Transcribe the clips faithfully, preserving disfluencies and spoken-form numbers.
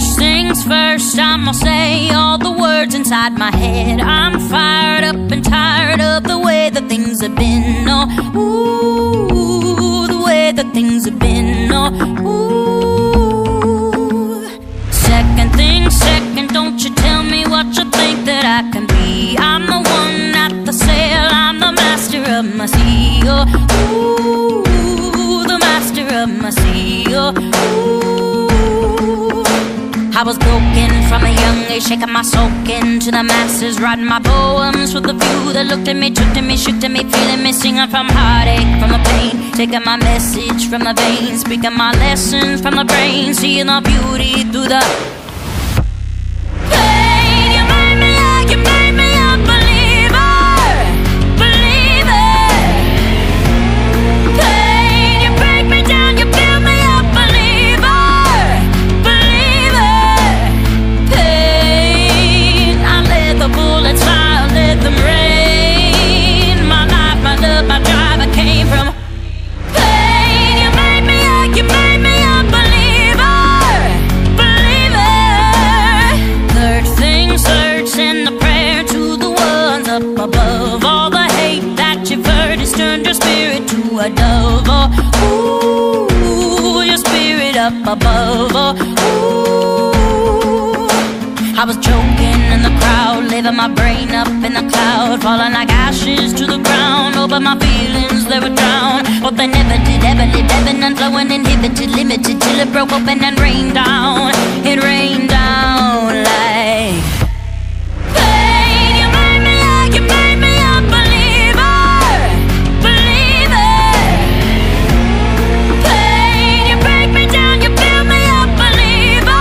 First things first, I'ma say all the words inside my head. I'm fired up and tired of the way that things have been. Oh, ooh, the way that things have been. Oh, ooh. Second thing second, don't you tell me what you think that I can be. I'm the one at the sail, I'm the master of my sea. Oh, ooh, the master of my sea. Oh, ooh. I was broken from a young age, shaking my soak into the masses, writing my poems for the few that looked at me, took to me, shook to me, feeling me, singing from heartache, from the pain, taking my message from the veins, speaking my lessons from the brain, seeing the beauty through the pain. You made me, yeah, you made me a believer, believer. Pain, you break me down, you build me up, believer. The bullets fly, let them rain. My life, my love, my drive, I came from pain. You made me a, you made me a believer, believer. Third thing third, send a prayer to the ones up above. All the hate that you've heard has turned your spirit to a dove. Oh, ooh, your spirit up above. Oh, ooh. I was choking in the crowd, living my brain up in the cloud, falling like ashes to the ground. Oh, but my feelings, they were drowned. What they never did, ever lived, ebbing and flowing, inhibited, limited, till it broke open and rained down. It rained down like pain. You made me, yeah, you made me a believer, believer. Pain, you break me down, you build me up, believer.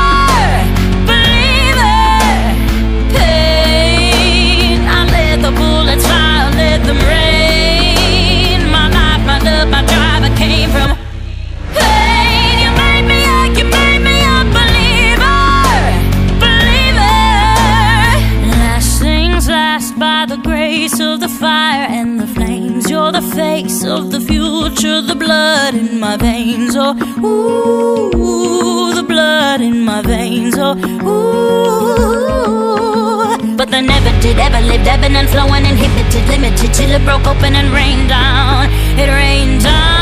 The bullets fly, let them rain. My life, my love, my drive, I came from pain. You made me a, you made me a believer, believer. Last things last, by the grace of the fire and the flames. You're the face of the future, the blood in my veins. Oh, ooh, the blood in my veins. Oh, ooh. But they never did, ever lived, ebbing and flowing, inhibited, limited, till it broke open and rained down. It rained down.